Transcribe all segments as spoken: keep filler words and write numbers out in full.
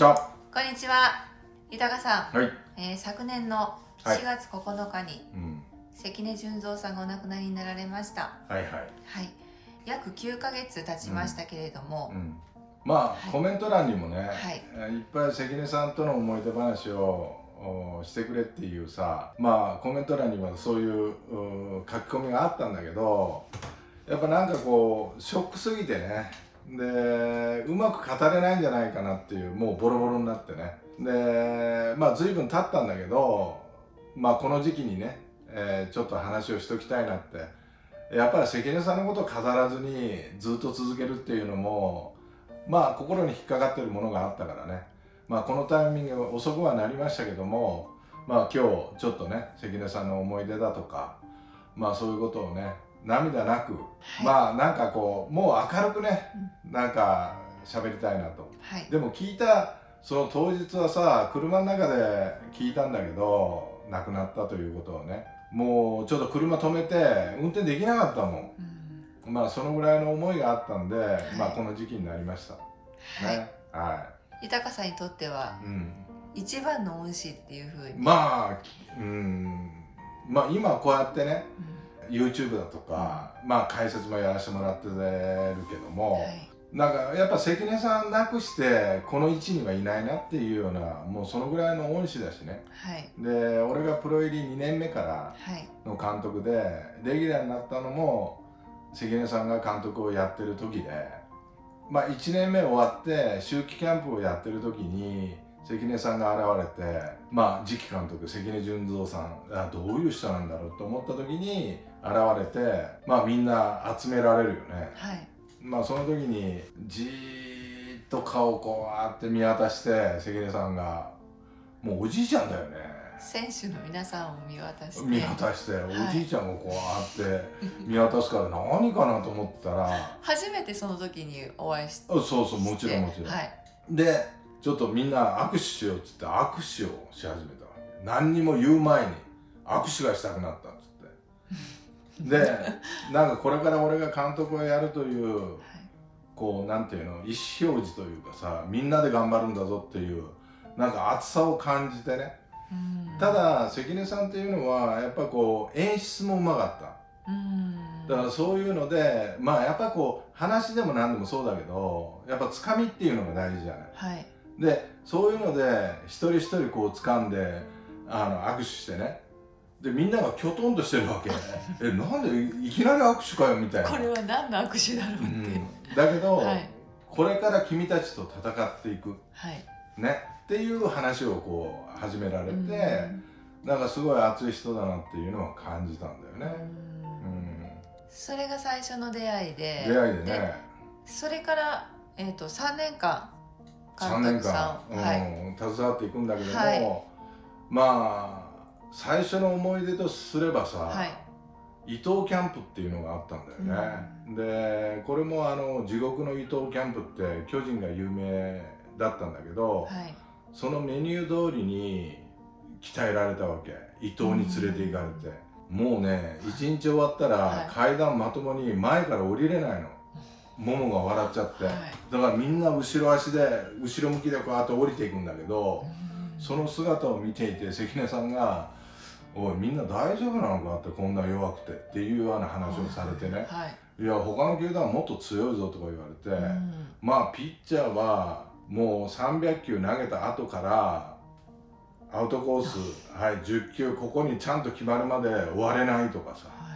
ちは。 こんにちは。豊さん、 はい。 えー、昨年のしがつここのかに、 うん。 関根純三さんがお亡くなりになられました。 はいはい。 はい。約きゅうかげつ経ちましたけれども、 うんうん、まあ、はい、コメント欄にもね、はい、いっぱい関根さんとの思い出話をしてくれっていうさ、まあコメント欄にはそういう書き込みがあったんだけど、やっぱなんかこうショックすぎてね、でうまく語れないんじゃないかなっていう、もうボロボロになってね、でまあ随分経ったんだけど、まあこの時期にね、えー、ちょっと話をしときたいなって、やっぱり関根さんのことを語らずにずっと続けるっていうのも、まあ心に引っかかってるものがあったからね、まあこのタイミング遅くはなりましたけども、まあ今日ちょっとね関根さんの思い出だとか、まあそういうことをね涙なく、はい、まあなんかこうもう明るくね、うん、なんか喋りたいなと、はい、でも聞いたその当日はさ、車の中で聞いたんだけど、亡くなったということをね、もうちょっと車止めて運転できなかったもん、うん、まあそのぐらいの思いがあったんで、はい、まあこの時期になりました、はい、ね、はい、 豊さんにとっては、うん、一番の恩師っていうふうに、 まあ、うん、まあ今こうやってね、うん、YouTube だとか、うん、まあ解説もやらせてもらってるけども、はい、なんかやっぱ関根さんなくしてこの位置にはいないなっていうような、もうそのぐらいの恩師だしね、はい、で俺がプロ入りにねんめからの監督で、レギュラーになったのも関根さんが監督をやってる時で、まあいちねんめ終わって秋季キャンプをやってる時に関根さんが現れて、まあ次期監督関根純三さん、あどういう人なんだろうと思った時に現れて、まあみんな集められるよね、はい、まあその時にじーっと顔をこうやって見渡して、関根さんがもうおじいちゃんだよね、 選手の皆さんを見渡して見渡して、はい、おじいちゃんがこうやって見渡すから何かなと思ってたら初めてその時にお会いして、 そうそう、もちろんもちろん、はい、でちょっとみんな握手しようっつって握手をし始めたわけ。何にも言う前に握手がしたくなったっつってでなんかこれから俺が監督をやるという、はい、こうなんていうの、意思表示というかさ、みんなで頑張るんだぞっていうなんか熱さを感じてね。ただ関根さんっていうのはやっぱこう演出もうまかった。うんだからそういうので、まあやっぱこう話でも何でもそうだけど、やっぱつかみっていうのが大事じゃない、はい、でそういうので一人一人こう掴んであの握手してね、でみんながきょとんとしてるわけえなんでいきなり握手かよみたいな、 これは何の握手だろうって、うん、 だけど、はい、これから君たちと戦っていく、はい、ねっていう話をこう始められて、うん、なんかすごい熱い人だなっていうのを感じたんだよね、うん、 それが最初の出会いで、 出会いでね、でそれから、えー、とさんねんかんさんねんかん、うん、はい、携わっていくんだけども、はい、まあ最初の思い出とすればさ、はい、伊東キャンプっていうのがあったんだよね、うん、でこれもあの地獄の伊東キャンプって巨人が有名だったんだけど、はい、そのメニュー通りに鍛えられたわけ。伊東に連れて行かれて、うん、もうね一日終わったら階段まともに前から降りれないの、ももが笑っちゃって、はい、だからみんな後ろ足で後ろ向きでこうやって降りていくんだけど、うん、その姿を見ていて関根さんが「おいみんな大丈夫なのか?」って、こんな弱くてっていうような話をされてね、はい、いや他の球団はもっと強いぞとか言われて、うん、まあピッチャーはもうさんびゃくきゅう投げた後からアウトコース、はい、じゅっきゅうここにちゃんと決まるまで終われないとかさ、はい、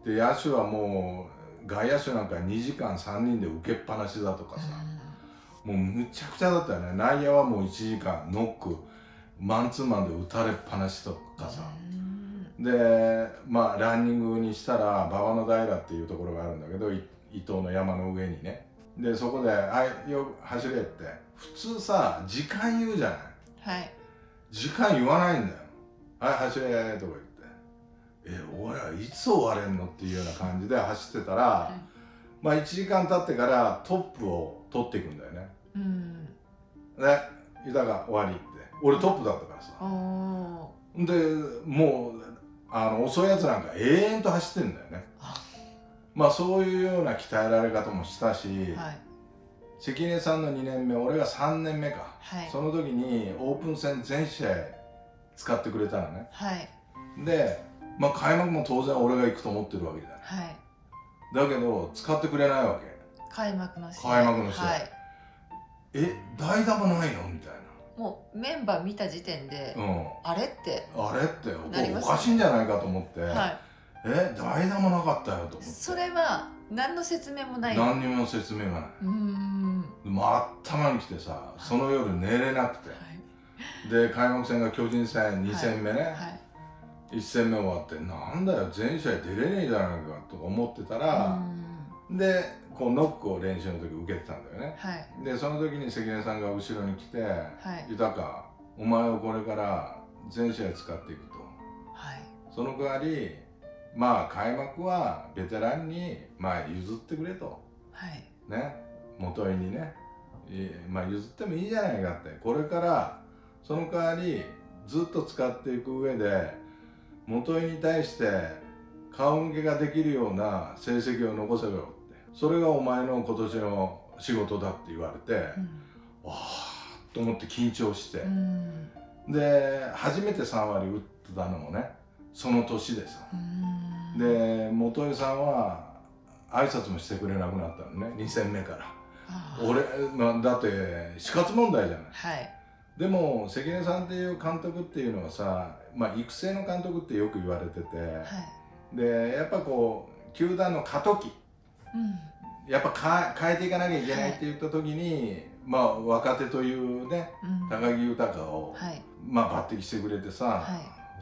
で野手はもう外野手なんかにじかんさんにんで受けっぱなしだとかさ、うん、もうむちゃくちゃだったよね。内野はもういちじかんノックマンツーマンで打たれっぱなしとかさ、うん、でまあランニングにしたら馬場の平っていうところがあるんだけど、伊東の山の上にね、でそこで「はいよ走れ」って普通さ時間言うじゃない、はい、時間言わないんだよ。はい走れとか言って、え俺はいつ終われんのっていうような感じで走ってたら、はい、まあいちじかん経ってからトップを取っていくんだよね、うん、で豊が終わりって、俺トップだったからさ、でもうあの遅いやつなんか永遠と走ってんだよねまあそういうような鍛えられ方もしたし、はい、 関根さんのにねんめ、俺がさんねんめか、 はい、 その時にオープン戦全試合使ってくれたのね。 はい、 で、まあ、開幕も当然俺が行くと思ってるわけだよ、 はい、 だけど使ってくれないわけ。 開幕の試合、 開幕の試合、 はい、 え、代打もないのみたいな。 もうメンバー見た時点で、 うん、 あれってあれってなりますね、 おかしいんじゃないかと思って、 はい、 え、代打もなかったよと思って。 それは何の説明もない。 何にも説明がない。 うーん、 もう頭にきてさ、その夜寝れなくて、 はい、でで開幕戦が巨人戦に戦目ね、 はいはい、 いち戦目終わって、なんだよ全試合出れねえじゃないかとか思ってたら、でこうノックを練習の時受けてたんだよね、はい、でその時に関根さんが後ろに来て「豊、お前をこれから全試合使っていくと、はい、その代わりまあ開幕はベテランにまあ譲ってくれと、はい、ね、元井にね、まあ譲ってもいいじゃないかって、これからその代わりずっと使っていく上で元井に対して顔向けができるような成績を残せろって、それがお前の今年の仕事だって言われて、うん、わあと思って緊張して、うん、で初めてさん割打ってたのもねその年でさ、うん、で元井さんは挨拶もしてくれなくなったのね、に戦目から。俺、まあ、だって死活問題じゃない、はい、でも関根さんっていう監督っていうのはさ、まあ、育成の監督ってよく言われてて、はい、でやっぱこう球団の過渡期、うん、やっぱか変えていかなきゃいけないって言った時に、はい、まあ若手というね、うん、高木豊を、はい、まあ抜擢してくれてさ、はい、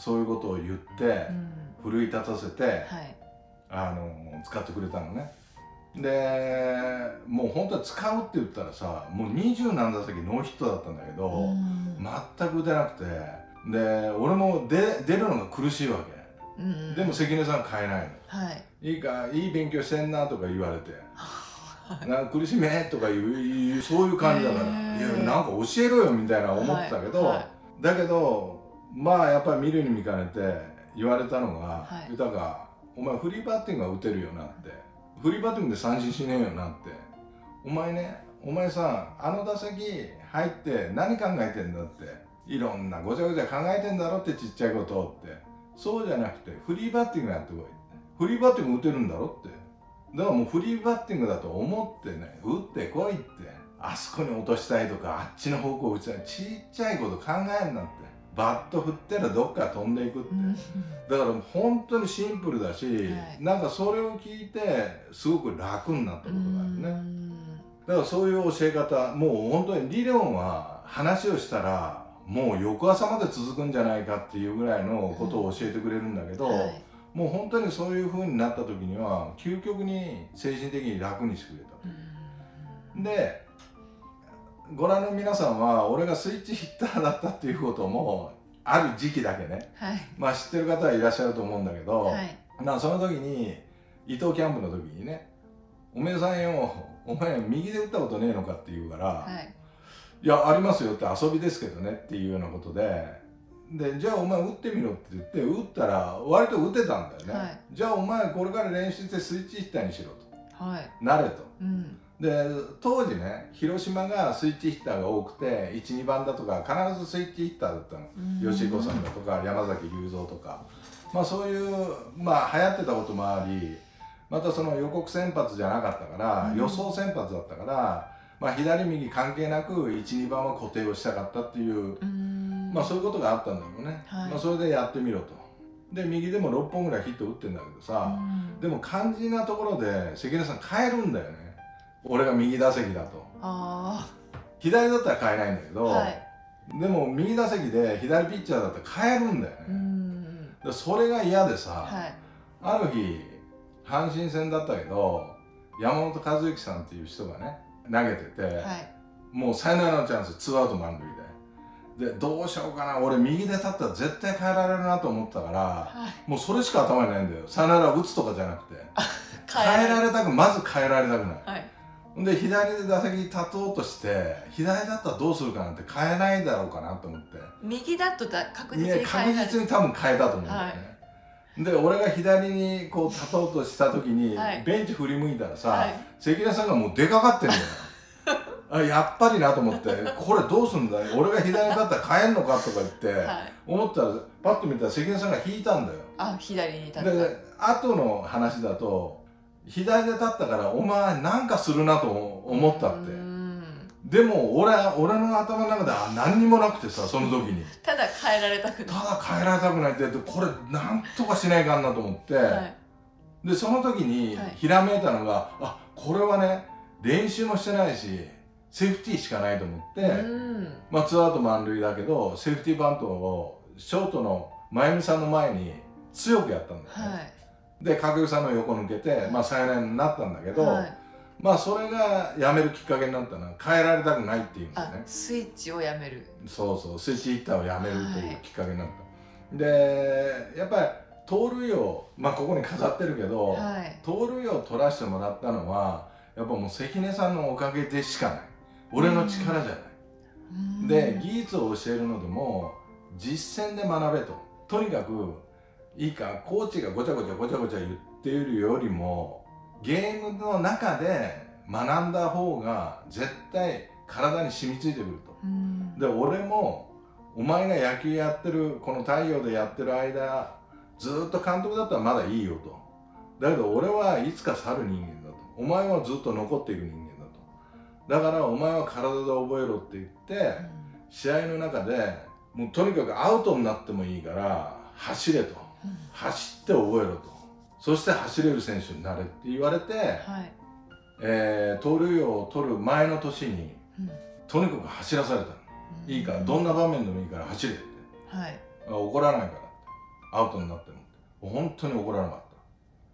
そういうことを言って、うん、奮い立たせて、はい、あの使ってくれたのね。でもう本当は使うって言ったらさ、もう二十何打席ノーヒットだったんだけど、うん、全く打てなくて、で俺も出出るのが苦しいわけ、うん、でも関根さん変えないの、はい、いいかいい勉強してんなとか言われてなんか苦しめとかいうそういう感じだから、いやなんか教えろよみたいな思ってたけど、はいはい、だけどまあやっぱり見るに見かねて言われたのが、はい、豊お前フリーバッティングが打てるよなって、フリーバッティングで三振しねえよなって、お前ね、お前さあの打席入って何考えてんだって、いろんなごちゃごちゃ考えてんだろってちっちゃいことって、そうじゃなくてフリーバッティングやってこいって、フリーバッティング打てるんだろって、だからもうフリーバッティングだと思ってね、打ってこいって、あそこに落としたいとかあっちの方向打ちたい、ちっちゃいこと考えんなって、バット振ったらどっか飛んでいくって、だから本当にシンプルだし、はい、なんかそれを聞いてすごく楽になったことがあるね。だからそういう教え方、もう本当に理論は話をしたらもう翌朝まで続くんじゃないかっていうぐらいのことを教えてくれるんだけど、はい、もう本当にそういう風になった時には究極に精神的に楽にしてくれたと。でご覧の皆さんは俺がスイッチヒッターだったっていうこともある時期だけね、はい、まあ知ってる方はいらっしゃると思うんだけど、はい、まあその時に伊藤キャンプの時にね、おめえさんよお前右で打ったことねえのかって言うから、はい、いやありますよって遊びですけどねっていうようなことで、でじゃあお前打ってみろって言って打ったら割と打てたんだよね、はい、じゃあお前これから練習してスイッチヒッターにしろと、はい、なれと、うん、で当時ね広島がスイッチヒッターが多くていち、にばんだとか必ずスイッチヒッターだったの、吉彦さんだとか山崎隆三とか、まあそういうまあ流行ってたこともあり、またその予告先発じゃなかったから、うん、予想先発だったから、まあ、左右関係なくいち、にばんは固定をしたかったっていう、うん、まあそういうことがあったんだろうね、はい、まあそれでやってみろと。で右でもろっぽんぐらいヒット打ってんだけどさ、うん、でも肝心なところで関根さん変えるんだよね、俺が右打席だと。あ左だったら変えないんだけど、はい、でも右打席で左ピッチャーだったら変えるんだよね。うんでそれが嫌でさ、はい、ある日阪神戦だったけど山本和之さんっていう人がね投げてて、はい、もうサヨナラのチャンスツーアウト満塁で、でどうしようかな、俺右で立ったら絶対変えられるなと思ったから、はい、もうそれしか頭にないんだよ。サヨナラ打つとかじゃなくて変えられたくまず変えられたくない、はい、で左で打席に立とうとして左だったらどうするかなんて変えないだろうかなと思って、 右だとだ確実に変え確実に多分変えたと思うんだよね、はい、で俺が左にこう立とうとした時に、はい、ベンチ振り向いたらさ、はい、関根さんがもう出かかってるんだよあやっぱりなと思ってこれどうすんだ俺が左だったら帰んのかとか言って、はい、思ったらパッと見たら関根さんが引いたんだよ。 あ左に立った。 で後の話だと左で立ったからお前なんかするなと思ったって。でも俺俺の頭の中では何にもなくてさその時にただ変えられたくないただ変えられたくないってこれなんとかしないかんなと思って、はい、でその時にひらめいたのが、はい、あこれはね練習もしてないしセーフティーしかないと思って、まあツーアウト満塁だけどセーフティーバントをショートの真由美さんの前に強くやったんだよね、はい、で掛布さんの横抜けて、まあ、サヨナラになったんだけど、はい、まあそれがやめるきっかけになったのは変えられたくないっていうんだよね。 スイッチをやめる。 そうそうスイッチヒッターをやめるというきっかけになった、はい、でやっぱり盗塁をまあここに飾ってるけど、はい、盗塁を取らせてもらったのはやっぱもう関根さんのおかげでしかない。俺の力じゃない。で技術を教えるのでも実践で学べと。とにかくいいかコーチがごちゃごちゃごちゃごちゃ言っているよりもゲームの中で学んだ方が絶対体に染みついてくると。で俺もお前が野球やってるこの太陽でやってる間ずっと監督だったらまだいいよと。だけど俺はいつか去る人間だと。お前はずっと残っていく人間だと。だからお前は体で覚えろって言って試合の中でもうとにかくアウトになってもいいから走れと、うん、走って覚えろと。そして走れる選手になれって言われて、はい、えー、盗塁王を取る前の年に、うん、とにかく走らされたの、うん、いいからどんな場面でもいいから走れって、はい、怒らないからってアウトになっても本当に怒らなかった。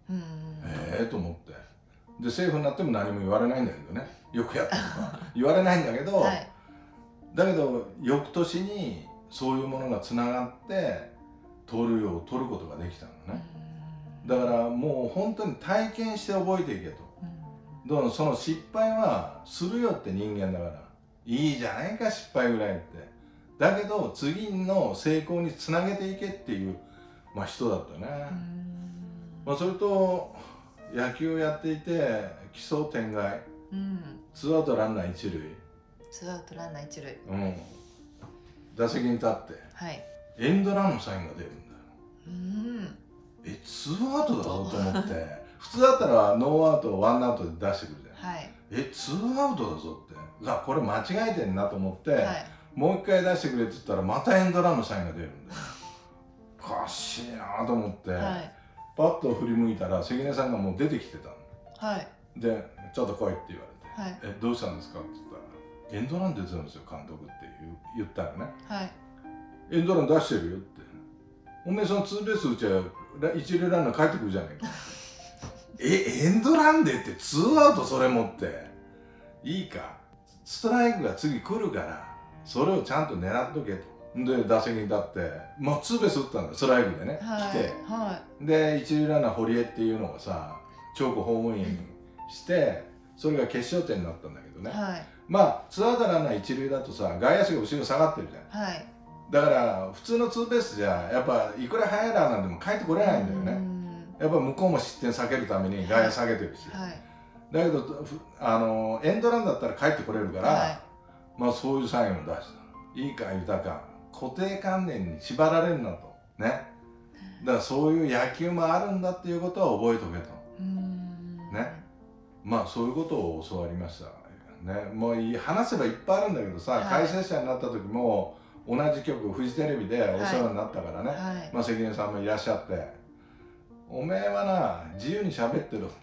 うん、ええー、と思ってでセーフになっても何も言われないんだけどねよくやったとか言われないんだけど、はい、だけど翌年にそういうものがつながって盗塁王を取ることができたのね。だからもう本当に体験して覚えていけと。だからその失敗はするよって人間だからいいじゃないか失敗ぐらいって。だけど次の成功につなげていけっていう、まあ、人だったね。まあ、それと野球をやっていて奇想天外、うん、ツーアウトランナー一塁ツーアウトランナー一塁、 うん、打席に立って、はい、エンドランのサインが出るんだよ。うんえツーアウトだぞと思って普通だったらノーアウトワンアウトで出してくるじゃん、はい、えツーアウトだぞってあこれ間違えてんなと思って、はい、もう一回出してくれって言ったらまたエンドランのサインが出るんだよおかしいなと思って、はい、パッと振り向いたら関根さんがもう出てきてたの、はい、でちょっと来いって言われて、はい、えどうしたんですかって言ったらエンドラン出てるんですよ監督って言ったらね、はい、エンドラン出してるよっておめえそのツーベース打ちゃ一塁ランナー帰ってくるじゃないかえエンドランでってツーアウトそれ持っていいかストライクが次来るからそれをちゃんと狙っとけとで打席に立ってまあツーベース打ったんだストライクでね、はい、来て、はい、で一塁ランナー堀江っていうのがさチョークホームインしてそれが決勝点になったんだけどね、はい、まあツーアウトランナー一塁だとさ外野手が後ろ下がってるじゃん、はい、だから普通のツーベースじゃやっぱいくら速いランナーでも帰ってこれないんだよね。やっぱ向こうも失点避けるために外野下げてるし、はい、だけどあのエンドランだったら帰ってこれるから、はい、まあそういうサインを出した。いいか豊か固定観念に縛られるなとね。だからそういう野球もあるんだっていうことは覚えとけとね。まあそういうことを教わりましたね。もう話せばいっぱいあるんだけどさ、はい、解説者になった時も同じ局フジテレビでお世話になったからね、はいはい、まあ関根さんもいらっしゃって「おめえはな自由に喋ってろ」って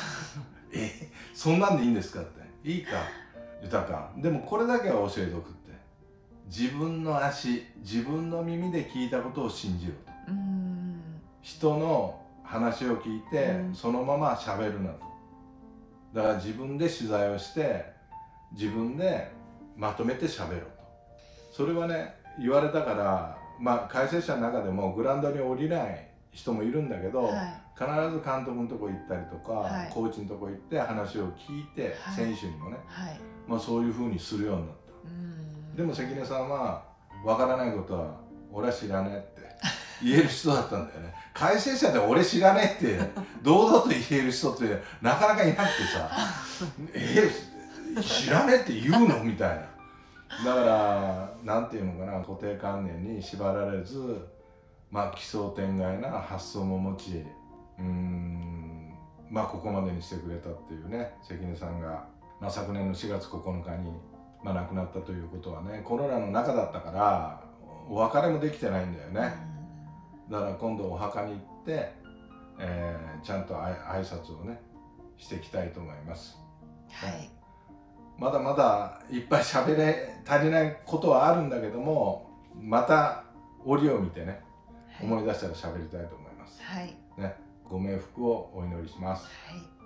「えそんなんでいいんですか?」って「いいか豊かでもこれだけは教えておく」って自分の足自分の耳で聞いたことを信じろと。うーん人の話を聞いてそのまま喋るなと。だから自分で取材をして自分でまとめて喋ろうと。それはね言われたからまあ解説者の中でもグラウンドに降りない人もいるんだけど、はい、必ず監督のとこ行ったりとか、はい、コーチのとこ行って話を聞いて、はい、選手にもね、はい、まあそういうふうにするようになった。でも関根さんは分からないことは俺は知らねえって言える人だったんだよね。解説者で俺知らねえって堂々と言える人ってなかなかいなくてさえ知らねえって言うのみたいな。だからなんていうのかな、固定観念に縛られず、まあ奇想天外な発想も持ち、うーんまあここまでにしてくれたっていうね、関根さんが、まあ、昨年のしがつここのかに、まあ、亡くなったということはね、コロナの中だったからお別れもできてないんだよね。だから今度お墓に行って、えー、ちゃんと挨拶をねしていきたいと思います。 はい、 まだまだいっぱい喋れ足りないことはあるんだけども、また折を見てね、はい、思い出したら喋りたいと思います。 はい、 ね、ご冥福をお祈りします。 はい。